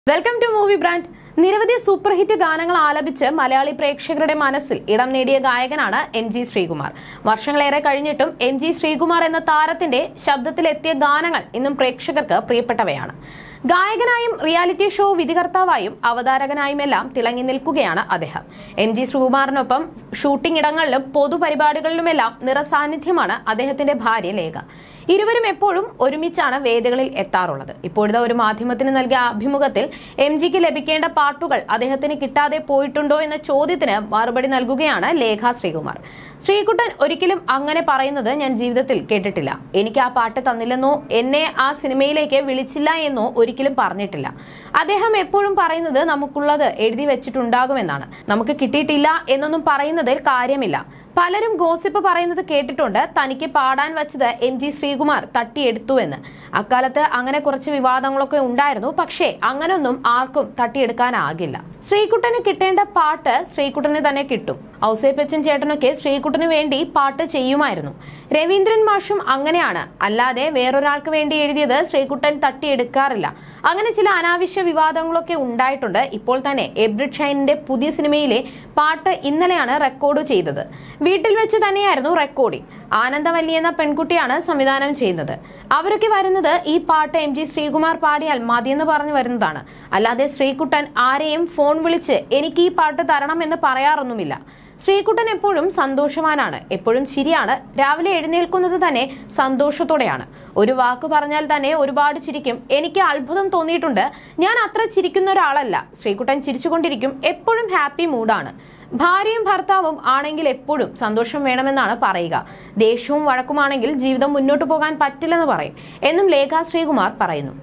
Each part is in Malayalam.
Welcome to movie brand. നിരവധി സൂപ്പർ ഹിറ്റ് ഗാനങ്ങൾ ആലപിച്ച് മലയാളി പ്രേക്ഷകരുടെ മനസ്സിൽ ഇടം നേടിയ ഗായകനാണ് MG ശ്രീകുമാർ. വർഷങ്ങളേറെ കഴിഞ്ഞിട്ടും MG ശ്രീകുമാർ എന്ന താരത്തിന്റെ ശബ്ദത്തിലെത്തിയ ഗാനങ്ങൾ ഇന്നും പ്രേക്ഷകർക്ക് പ്രിയപ്പെട്ടവയാണ്. ഗായകനായും റിയാലിറ്റി ഷോ വിധികർത്താവായും അവതാരകനായുമെല്ലാം തിളങ്ങി നിൽക്കുകയാണ് അദ്ദേഹം. MG ശ്രീകുമാറിനൊപ്പം ഷൂട്ടിംഗ് ഇടങ്ങളിലും പൊതുപരിപാടികളിലുമെല്ലാം നിറസാന്നിധ്യമാണ് അദ്ദേഹത്തിന്റെ ഭാര്യ ലേഖ. ഇരുവരും എപ്പോഴും ഒരുമിച്ചാണ് വേദികളിൽ എത്താറുള്ളത്. ഇപ്പോഴത്തെ ഒരു മാധ്യമത്തിന് നൽകിയ അഭിമുഖത്തിൽ MGക്ക് ലഭിക്കേണ്ട പാട്ടുകൾ അദ്ദേഹത്തിന് കിട്ടാതെ പോയിട്ടുണ്ടോ എന്ന ചോദ്യത്തിന് മറുപടി നൽകുകയാണ് ലേഖ ശ്രീകുമാർ. ശ്രീകുട്ടൻ ഒരിക്കലും അങ്ങനെ പറയുന്നത് ഞാൻ ജീവിതത്തിൽ കേട്ടിട്ടില്ല. എനിക്ക് ആ പാട്ട് തന്നില്ലെന്നോ എന്നെ ആ സിനിമയിലേക്ക് വിളിച്ചില്ല എന്നോ ഒരിക്കലും പറഞ്ഞിട്ടില്ല. അദ്ദേഹം എപ്പോഴും പറയുന്നത് നമുക്കുള്ളത് എഴുതി വെച്ചിട്ടുണ്ടാകുമെന്നാണ്. നമുക്ക് കിട്ടിയിട്ടില്ല എന്നൊന്നും പറയുന്നതിൽ കാര്യമില്ല. പലരും ഗോസിപ്പ് പറയുന്നത് കേട്ടിട്ടുണ്ട്, തനിക്ക് പാടാൻ വച്ചത് MG ശ്രീകുമാർ തട്ടിയെടുത്തുവെന്ന്. അക്കാലത്ത് അങ്ങനെ കുറച്ച് വിവാദങ്ങളൊക്കെ ഉണ്ടായിരുന്നു. പക്ഷേ അങ്ങനൊന്നും ആർക്കും തട്ടിയെടുക്കാനാകില്ല. ശ്രീകുട്ടന് കിട്ടേണ്ട പാട്ട് ശ്രീകുട്ടന് തന്നെ കിട്ടും. ഔസേപ്പച്ചൻ ചേട്ടനൊക്കെ ശ്രീകുട്ടന് വേണ്ടി പാട്ട് ചെയ്യുമായിരുന്നു. രവീന്ദ്രൻ മാഷും അങ്ങനെയാണ്. അല്ലാതെ വേറൊരാൾക്ക് വേണ്ടി എഴുതിയത് ശ്രീകുട്ടൻ തട്ടിയെടുക്കാറില്ല. അങ്ങനെ ചില അനാവശ്യ വിവാദങ്ങളൊക്കെ ഉണ്ടായിട്ടുണ്ട്. ഇപ്പോൾ തന്നെ എബ്രിഡ് ഷൈനിന്റെ പുതിയ സിനിമയിലെ പാട്ട് ഇന്നലെയാണ് റെക്കോർഡ് ചെയ്തത്. വീട്ടിൽ വെച്ച് തന്നെയായിരുന്നു റെക്കോർഡിംഗ്. ആനന്ദവല്ലി എന്ന പെൺകുട്ടിയാണ് സംവിധാനം ചെയ്യുന്നത്. അവരൊക്കെ വരുന്നത് ഈ പാട്ട് MG ശ്രീകുമാർ പാടിയാൽ മതിയെന്ന് പറഞ്ഞു വരുന്നതാണ്. അല്ലാതെ ശ്രീകുട്ടൻ ആരെയും ഫോൺ വിളിച്ച് എനിക്ക് ഈ പാട്ട് തരണമെന്ന് പറയാറൊന്നുമില്ല. ശ്രീകുട്ടൻ എപ്പോഴും സന്തോഷവാനാണ്, എപ്പോഴും ചിരിയാണ്. രാവിലെ എഴുന്നേൽക്കുന്നത് തന്നെ സന്തോഷത്തോടെയാണ്. ഒരു വാക്ക് പറഞ്ഞാൽ തന്നെ ഒരുപാട് ചിരിക്കും. എനിക്ക് അത്ഭുതം തോന്നിയിട്ടുണ്ട്. ഞാൻ അത്ര ചിരിക്കുന്ന ഒരാളല്ല. ശ്രീകുട്ടൻ ചിരിച്ചുകൊണ്ടിരിക്കും. എപ്പോഴും ഹാപ്പി മൂഡാണ്. ഭാര്യയും ഭർത്താവും ആണെങ്കിൽ എപ്പോഴും സന്തോഷം വേണമെന്നാണ് പറയുക. ദേഷ്യവും വഴക്കുമാണെങ്കിൽ ജീവിതം മുന്നോട്ട് പോകാൻ പറ്റില്ലെന്ന് പറയും എന്നും ലേഖ ശ്രീകുമാർ പറയുന്നു.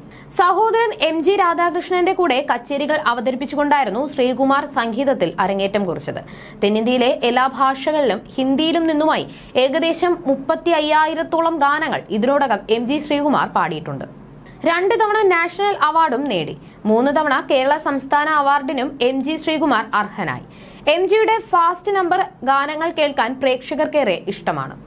സഹോദരൻ MG രാധാകൃഷ്ണന്റെ കൂടെ കച്ചേരികൾ അവതരിപ്പിച്ചുകൊണ്ടായിരുന്നു ശ്രീകുമാർ സംഗീതത്തിൽ അരങ്ങേറ്റം കുറിച്ചത്. തെന്നിന്ത്യയിലെ എല്ലാ ഭാഷകളിലും ഹിന്ദിയിലും നിന്നുമായി ഏകദേശം 35,000-ഓളം ഗാനങ്ങൾ ഇതിനോടകം MG ശ്രീകുമാർ പാടിയിട്ടുണ്ട്. 2 തവണ നാഷണൽ അവാർഡും നേടി. 3 തവണ കേരള സംസ്ഥാന അവാർഡിനും MG ശ്രീകുമാർ അർഹനായി. MGയുടെ ഫാസ്റ്റ് നമ്പർ ഗാനങ്ങൾ കേൾക്കാൻ പ്രേക്ഷകർക്കേറെ ഇഷ്ടമാണ്.